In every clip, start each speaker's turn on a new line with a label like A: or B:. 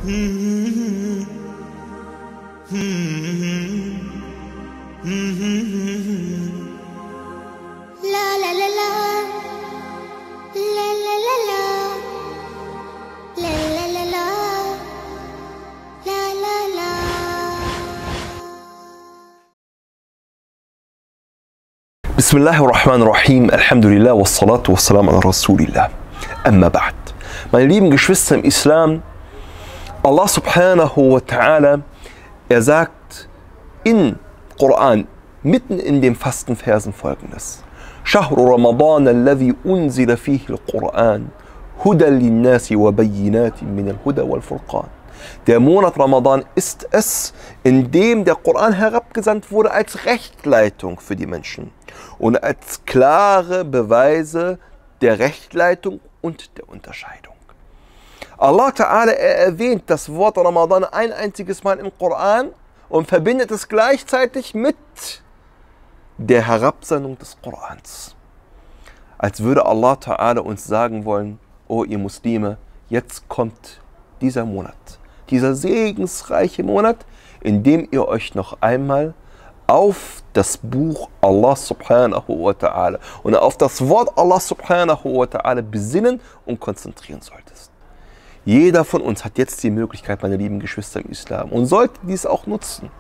A: La la la la, la la la la, la la la la, la la la.
B: Bismillahir Rahmanir Rahim, Alhamdulillah, wassalatu wassalam ala Rasulillah. Amma ba'd. Meine lieben Geschwister im Islam, Allah subhanahu wa ta'ala, er sagt in Koran, mitten in den Fastenversen folgendes: Shahru Ramadan alladhi unzila fihi al-Quran, hudan lin-nasi wa bayyinatin min al-huda wal-furqan. Der Monat Ramadan ist es, in dem der Koran herabgesandt wurde als Rechtleitung für die Menschen und als klare Beweise der Rechtleitung und der Unterscheidung. Allah Ta'ala, er erwähnt das Wort Ramadan ein einziges Mal im Koran und verbindet es gleichzeitig mit der Herabsendung des Korans. Als würde Allah Ta'ala uns sagen wollen: Oh ihr Muslime, jetzt kommt dieser Monat, dieser segensreiche Monat, in dem ihr euch noch einmal auf das Buch Allah Subhanahu wa Ta'ala und auf das Wort Allah Subhanahu wa Ta'ala besinnen und konzentrieren solltest. Jeder von uns hat jetzt die Möglichkeit, meine lieben Geschwister im Islam, und sollte dies auch nutzen,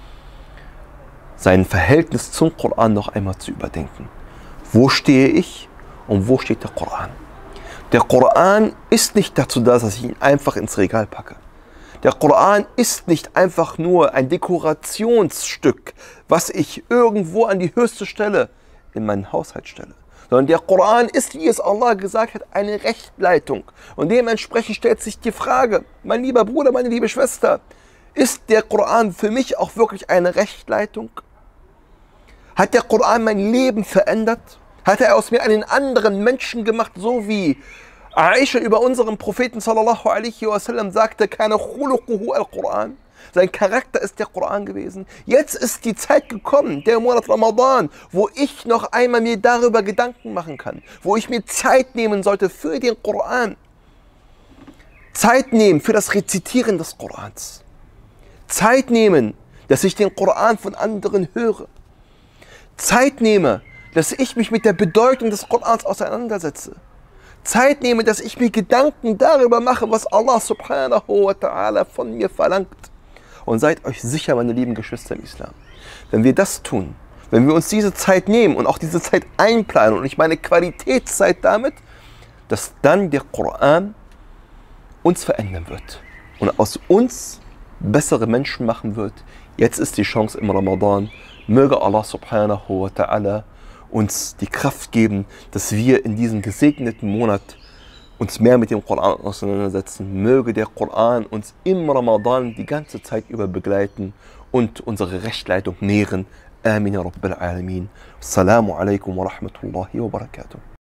B: sein Verhältnis zum Koran noch einmal zu überdenken. Wo stehe ich und wo steht der Koran? Der Koran ist nicht dazu da, dass ich ihn einfach ins Regal packe. Der Koran ist nicht einfach nur ein Dekorationsstück, was ich irgendwo an die höchste Stelle in meinen Haushalt stelle. Sondern der Koran ist, wie es Allah gesagt hat, eine Rechtleitung. Und dementsprechend stellt sich die Frage: Mein lieber Bruder, meine liebe Schwester, ist der Koran für mich auch wirklich eine Rechtleitung? Hat der Koran mein Leben verändert? Hat er aus mir einen anderen Menschen gemacht, so wie Aisha über unseren Propheten sallallahu alaihi wasallam sagte: Kana khuluquhu al-Quran. Sein Charakter ist der Koran gewesen. Jetzt ist die Zeit gekommen, der Monat Ramadan, wo ich noch einmal mir darüber Gedanken machen kann, wo ich mir Zeit nehmen sollte für den Koran. Zeit nehmen für das Rezitieren des Korans. Zeit nehmen, dass ich den Koran von anderen höre. Zeit nehme, dass ich mich mit der Bedeutung des Korans auseinandersetze. Zeit nehme, dass ich mir Gedanken darüber mache, was Allah subhanahu wa ta'ala von mir verlangt. Und seid euch sicher, meine lieben Geschwister im Islam, wenn wir das tun, wenn wir uns diese Zeit nehmen und auch diese Zeit einplanen, und ich meine Qualitätszeit damit, dass dann der Koran uns verändern wird und aus uns bessere Menschen machen wird. Jetzt ist die Chance im Ramadan. Möge Allah subhanahu wa ta'ala uns die Kraft geben, dass wir in diesem gesegneten Monat uns mehr mit dem Koran auseinandersetzen. Möge der Koran uns im Ramadan die ganze Zeit über begleiten und unsere Rechtleitung nähren. Amin ya Rabbil Alamin. Assalamu alaikum wa rahmatullahi wa barakatuh.